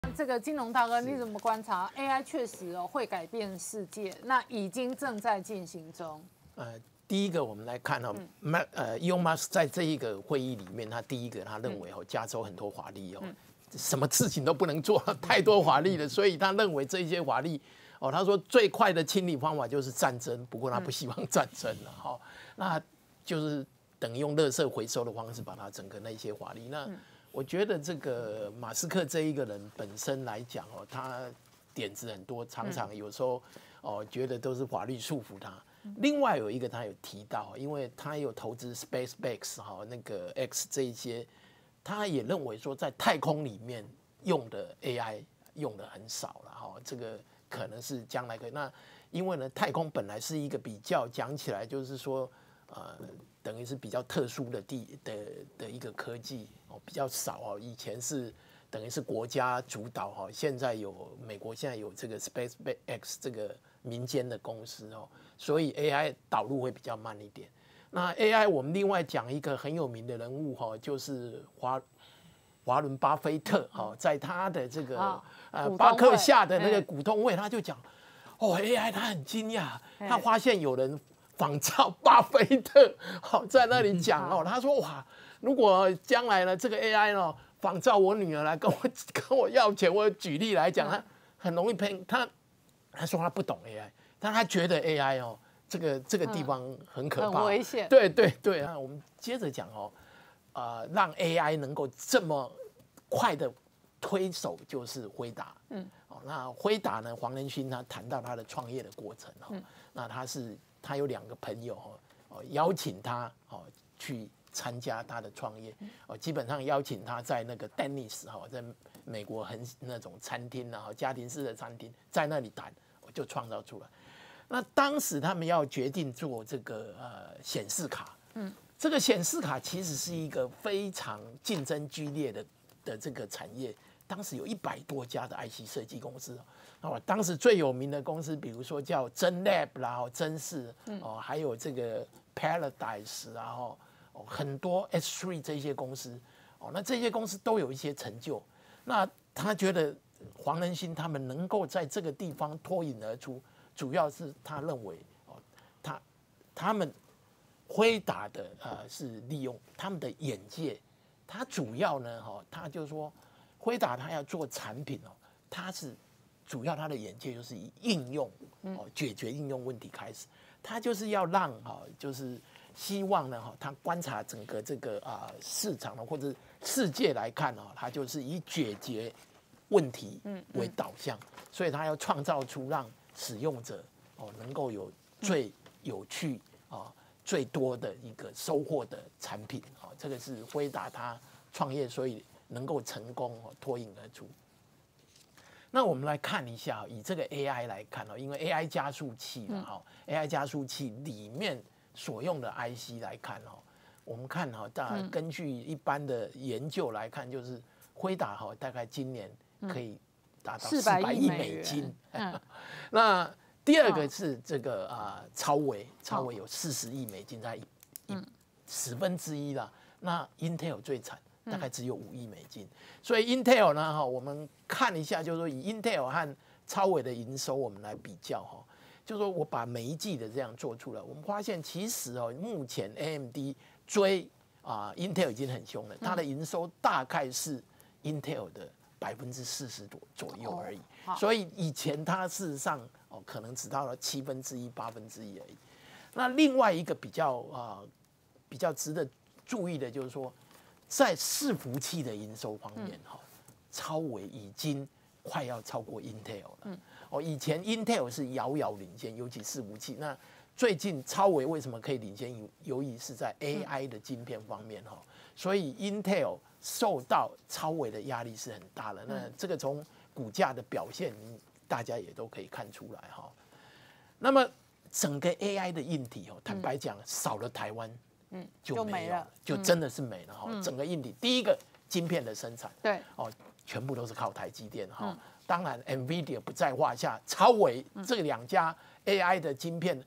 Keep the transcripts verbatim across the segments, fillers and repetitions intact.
这个金融大哥，你怎么观察 A I 确实哦会改变世界？那已经正在进行中。 呃，第一个我们来看哦，嗯、呃，Elon Musk 在这一个会议里面，他第一个他认为哦，加州很多法律哦，嗯、什么事情都不能做，太多法律了，所以他认为这些法律哦，他说最快的清理方法就是战争，不过他不希望战争了哈、哦，那就是等于用垃圾回收的方式把它整个那些法律那。嗯我觉得这个马斯克这一个人本身来讲哦，他点子很多，常常有时候哦觉得都是法律束缚他。另外有一个他有提到，因为他有投资 SpaceX 哈那个 X 这一些，他也认为说在太空里面用的 A I 用的很少了哈，这个可能是将来可以。那因为呢，太空本来是一个比较讲起来就是说呃。等于是比较特殊的地的的一个科技哦，比较少哦。以前是等于是国家主导哈，现在有美国现在有这个 SpaceX 这个民间的公司哦，所以 A I 导入会比较慢一点。那 A I 我们另外讲一个很有名的人物哈，就是华华伦巴菲特哈，在他的这个呃巴克夏的那个股东会，他就讲哦 A I 他很惊讶，他发现有人。仿照巴菲特，好在那里讲哦，他说哇，如果将来呢，这个 A I 呢，仿照我女儿来跟我跟我要钱，我举例来讲，他很容易骗他。他说他不懂 A I， 但他觉得 A I 哦，这个这个地方很可怕， 很危险。 对对对啊，我们接着讲哦，呃，让 A I 能够这么快的推手就是辉达，嗯，哦，那辉达呢，黄仁勋他谈到他的创业的过程哦，嗯、那他是。他有两个朋友哦，邀请他哦去参加他的创业哦，基本上邀请他在那个 Denny's 哈，在美国很那种餐厅啊，家庭式的餐厅，在那里谈，就创造出来。那当时他们要决定做这个呃显示卡，嗯，这个显示卡其实是一个非常竞争剧烈的的这个产业。当时有一百多家的 I C 设计公司哦，当时最有名的公司，比如说叫真 Lab 啦、真视哦，还有这个 Paradise 啊，哦，很多 S 三 这些公司哦，那这些公司都有一些成就。那他觉得黄仁勋他们能够在这个地方脱颖而出，主要是他认为哦，他他们辉达的呃是利用他们的眼界，他主要呢哈、哦，他就说。辉达他要做产品哦，他是主要他的眼界就是以应用哦解决应用问题开始，他就是要让哈，就是希望呢哈，他观察整个这个啊市场或者世界来看哦，他就是以解决问题为导向，所以他要创造出让使用者哦能够有最有趣啊最多的一个收获的产品啊，这个是辉达他创业所以。能够成功哦，脱颖而出。那我们来看一下，以这个 A I 来看哦，因为 A I 加速器嘛哈、嗯、，A I 加速器里面所用的 I C 来看哦，我们看哈，大根据一般的研究来看，就是辉达哈，大概今年可以达到四百亿美金。嗯、那第二个是这个啊、呃，超微，超微有四十亿美金，在一十分之一啦。那 Intel 最惨。大概只有五亿美金，所以 Intel 呢，哈，我们看一下，就是说以 Intel 和超微的营收，我们来比较哈，就是说我把每一季的这样做出来，我们发现其实哦，目前 A M D 追啊 Intel 已经很凶了，它的营收大概是 Intel 的百分之四十左左右而已，所以以前它事实上哦，可能只到了七分之一、八分之一而已。那另外一个比较啊比较值得注意的就是说。在伺服器的营收方面，哈、嗯，超微已经快要超过 Intel 了。嗯，哦，以前 Intel 是遥遥领先，尤其伺服器。那最近超微为什么可以领先？由于是在 A I 的晶片方面，哈、嗯，所以 Intel 受到超微的压力是很大的。那这个从股价的表现，大家也都可以看出来，哈。那么整个 A I 的硬体，哦，坦白讲，少了台湾。嗯，就没了，就真的是没了哈。嗯、整个硬体，第一个晶片的生产， 对， 哦，全部都是靠台积电哈。嗯、当然 ，NVIDIA 不在话下，超微这两家 A I 的晶片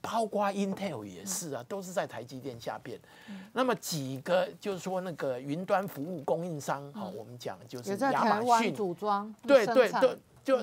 包括 Intel 也是啊，都是在台积电下边。那么几个就是说那个云端服务供应商，好，我们讲就是亚马逊组装， 对对对，就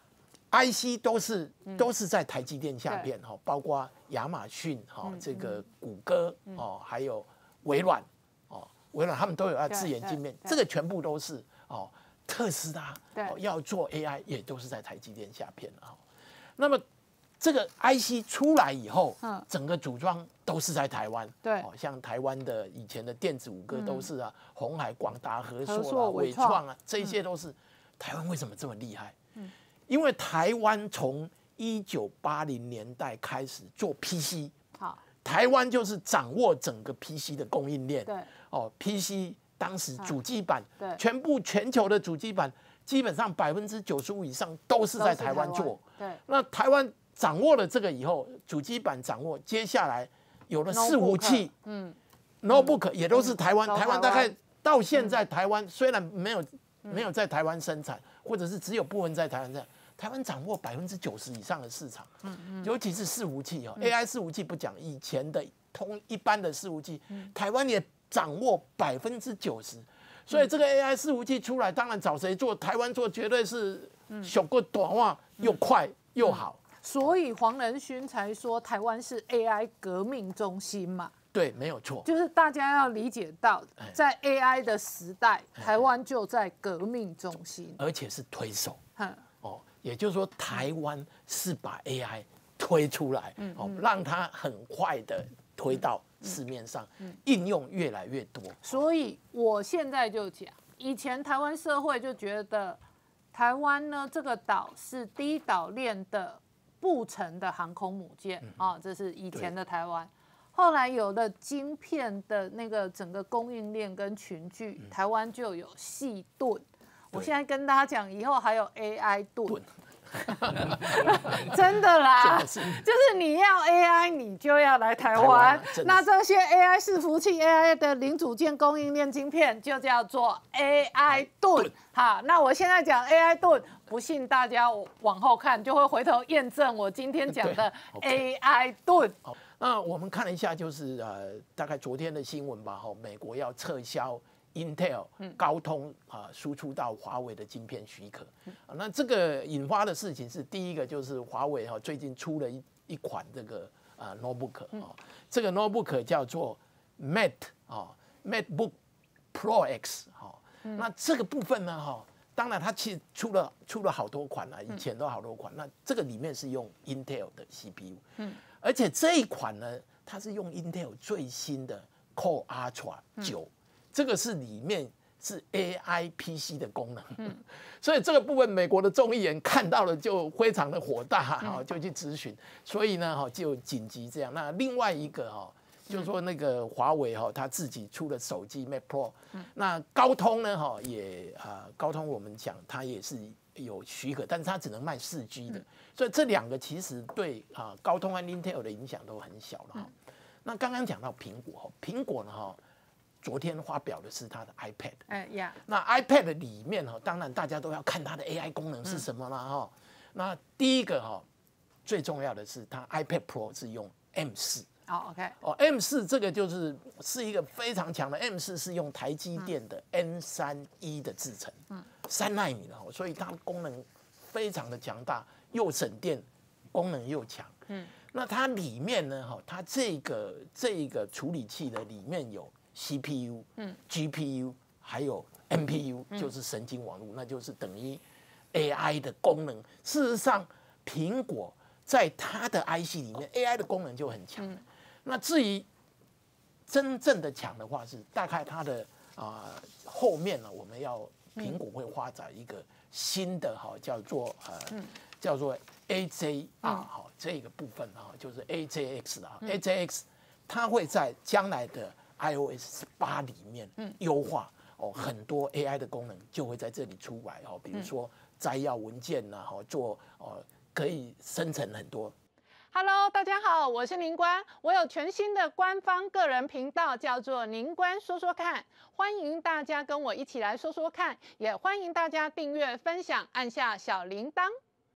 I C 都是都是在台积电下边哈，包括亚马逊哈，这个谷歌哦，还有微软哦，微软他们都有要自研晶片，这个全部都是哦。特斯拉要做 A I 也都是在台积电下边啊。那么这个 I C 出来以后，整个组装都是在台湾。 对， 像台湾的以前的电子五哥都是啊，鸿海、广达、和硕啊、伟创啊，这些都是台湾为什么这么厉害？因为台湾从一九八零年代开始做 P C， 好，台湾就是掌握整个 P C 的供应链。对，哦 ，P C。当时主机板，对，全部全球的主机板，基本上百分之九十五以上都是在台湾做。对，那台湾掌握了这个以后，主机板掌握，接下来有了伺服器，嗯 ，notebook 也都是台湾。台湾大概到现在，台湾虽然没有没有在台湾生产，或者是只有部分在台湾这样，台湾掌握百分之九十以上的市场。嗯嗯，尤其是伺服器哦 ，A I 伺服器不讲，以前的通一般的伺服器，台湾也掌握百分之九十，所以这个 A I 伺服器出来，当然找谁做？台湾做绝对是小个短话又快又好。 所以黄仁勋才说台湾是 A I 革命中心嘛。 对，没有错。 就是大家要理解到，在 A I 的时代，台湾就在革命中心， 而且是推手。哦，也就是说，台湾是把 A I 推出来，哦，让它很快的推到市面上，应用越来越多。 所以我现在就讲，以前台湾社会就觉得台湾呢这个岛是低岛链的不成的航空母舰啊、哦，这是以前的台湾。后来有了晶片的那个整个供应链跟群聚，台湾就有细盾。我现在跟大家讲，以后还有 A I 盾。真的啦，就是你要 A I， 你就要来台湾。那这些 A I 伺服器、A I 的零组件供应链晶片，就叫做 A I 盾。好，那我现在讲 A I 盾，不信大家往后看，就会回头验证我今天讲的 A I 盾。 那我们看了一下，就是呃，大概昨天的新闻吧，哈，美国要撤销Intel、高通啊输出到华为的晶片许可，那这个引发的事情是第一个就是华为哈最近出了一一款这个啊 notebook 啊，这个 notebook 叫做 Mate 啊 MateBook Pro X 哈，那这个部分呢哈，当然它其实出了出了好多款了，以前都好多款，那这个里面是用 Intel 的 C P U， 嗯，而且这一款呢，它是用 Intel 最新的 Core Ultra 九。这个是里面是 A I P C 的功能，嗯、所以这个部分美国的众议员看到了就非常的火大，哈，就去咨询，所以呢，哈，就紧急这样。那另外一个哈，就是说那个华为哈，他自己出了手机 Mate Pro，、嗯、那高通呢，哈，也啊、呃，高通我们讲它也是有许可，但是它只能卖四 G 的，嗯、所以这两个其实对啊高通和 Intel 的影响都很小了哈。嗯、那刚刚讲到苹果，苹果呢，哈。昨天发表的是它的 iPad， 哎呀，那 iPad 里面哈，当然大家都要看它的 A I 功能是什么啦哈。那第一个哈，最重要的是它 iPad Pro 是用 M 四， 哦 OK， 哦 M 四 这个就是是一个非常强的 M 四 是用台积电的 N 三一 的制程，嗯，三奈米的，所以它功能非常的强大，又省电，功能又强，嗯，那它里面呢哈，它这个这个处理器的里面有C P U、嗯、G P U 还有 N P U，、嗯、就是神经网络，那就是等于 A I 的功能。事实上，苹果在它的 I C 里面 A I 的功能就很强、嗯。那至于真正的强的话，是大概它的啊、呃、后面呢，我们要苹果会发展一个新的哈，叫做呃、嗯、叫做 A J R 哈、嗯、这个部分哈，就是 A J X 啊、嗯、，A J X 它会在将来的iOS 十八里面优化、嗯、哦，很多 A I 的功能就会在这里出来哦，比如说摘要文件呐、啊，哈，做哦可以生成很多。 Hello， 大家好，我是宁官，我有全新的官方个人频道，叫做宁官说说看，欢迎大家跟我一起来说说看，也欢迎大家订阅、分享，按下小铃铛。